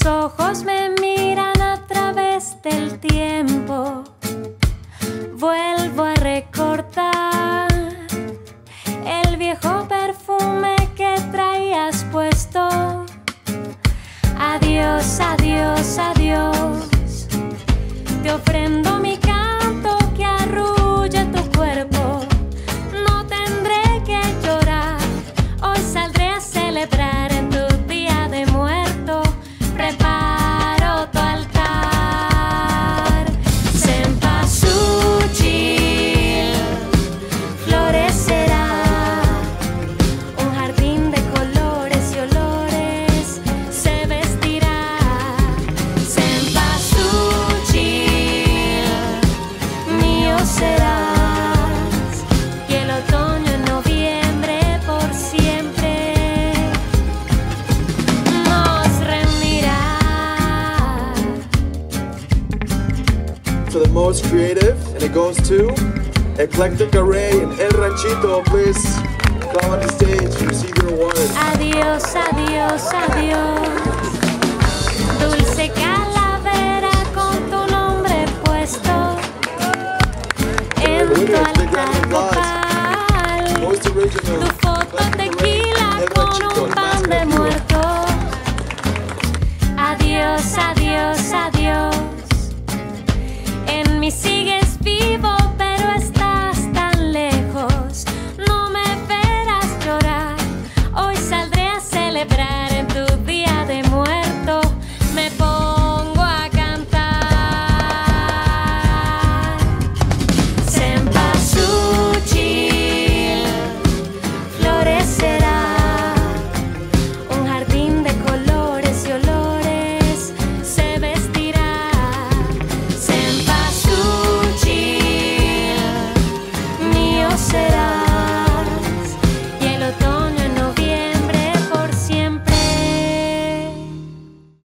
Tus ojos me miran a través del tiempo. Vuelvo a recordar el viejo perfume que traías puesto. Adiós, adiós, adiós. Te ofrendo mi canto que arrulla tu cuerpo. No tendré que llorar. Hoy saldré a celebrar en tu día de muerto. Preparo tu altar. Cempasúchil florecerá. Un jardín de colores y olores se vestirá. Cempasúchil, mío serás. Y el otoño en noviembre por siempre nos reunirá. To the most creative, and it goes to Eclectic Array and El Ranchito. Please come on the stage and receive your awards. Adiós, adiós, adiós. Dulce calavera con tu nombre puesto en tu altar copal. Most original. Tu foto tequila con un pan de muerto. Adiós, adiós, adiós. En mí sigues vivo.